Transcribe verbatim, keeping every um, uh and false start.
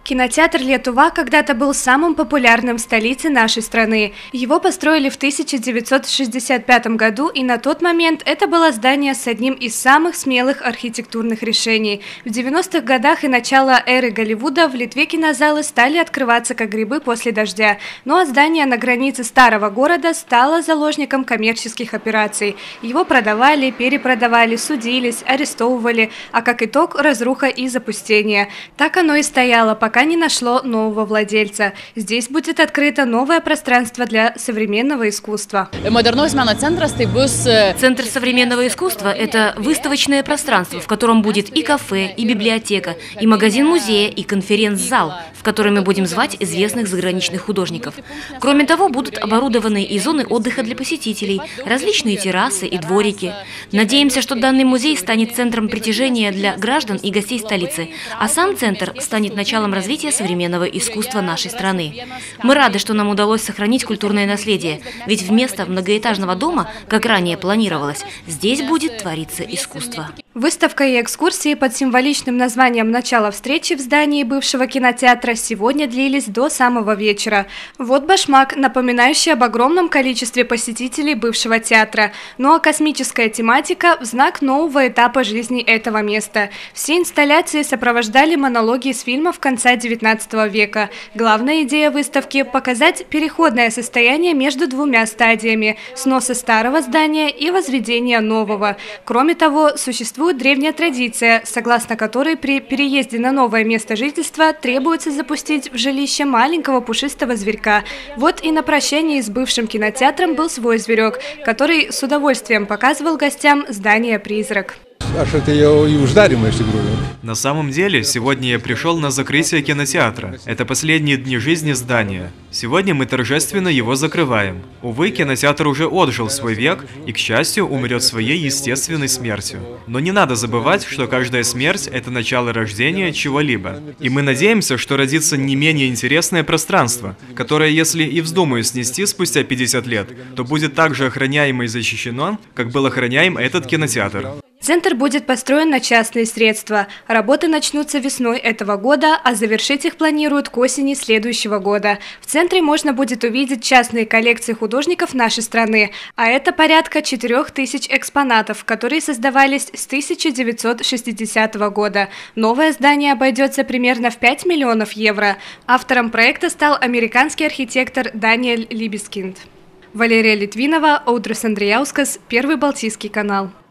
Кинотеатр Летува когда-то был самым популярным в столице нашей страны. Его построили в тысяча девятьсот шестьдесят пятом году, и на тот момент это было здание с одним из самых смелых архитектурных решений. В девяностых годах и начало эры Голливуда в Литве кинозалы стали открываться как грибы после дождя. Ну а здание на границе старого города стало заложником коммерческих операций. Его продавали, перепродавали, судились, арестовывали, а как итог – разруха и запустение. Так оно и стояло, пока пока не нашло нового владельца. Здесь будет открыто новое пространство для современного искусства. Центр современного искусства – это выставочное пространство, в котором будет и кафе, и библиотека, и магазин-музея, и конференц-зал, в который мы будем звать известных заграничных художников. Кроме того, будут оборудованы и зоны отдыха для посетителей, различные террасы и дворики. Надеемся, что данный музей станет центром притяжения для граждан и гостей столицы, а сам центр станет началом развития развития современного искусства нашей страны. Мы рады, что нам удалось сохранить культурное наследие, ведь вместо многоэтажного дома, как ранее планировалось, здесь будет твориться искусство. Выставка и экскурсии под символичным названием «Начало встречи» в здании бывшего кинотеатра сегодня длились до самого вечера. Вот башмак, напоминающий об огромном количестве посетителей бывшего театра. Ну а космическая тематика в знак нового этапа жизни этого места. Все инсталляции сопровождали монологи из фильмов конца девятнадцатого века. Главная идея выставки – показать переходное состояние между двумя стадиями – сноса старого здания и возведения нового. Кроме того, существует древняя традиция, согласно которой при переезде на новое место жительства требуется запустить в жилище маленького пушистого зверька. Вот и на прощании с бывшим кинотеатром был свой зверек, который с удовольствием показывал гостям здание-призрак. На самом деле, сегодня я пришел на закрытие кинотеатра. Это последние дни жизни здания. Сегодня мы торжественно его закрываем. Увы, кинотеатр уже отжил свой век и, к счастью, умрет своей естественной смертью. Но не надо забывать, что каждая смерть – это начало рождения чего-либо. И мы надеемся, что родится не менее интересное пространство, которое, если и вздумаю снести спустя пятьдесят лет, то будет так же охраняемо и защищено, как был охраняем этот кинотеатр. Центр будет построен на частные средства. Работы начнутся весной этого года, а завершить их планируют к осени следующего года. В центре можно будет увидеть частные коллекции художников нашей страны, а это порядка четырёх тысяч экспонатов, которые создавались с тысяча девятьсот шестидесятого года. Новое здание обойдется примерно в пять миллионов евро. Автором проекта стал американский архитектор Даниэль Либескинд. Валерия Литвинова, Аудрис Андреяускас, Первый Балтийский канал.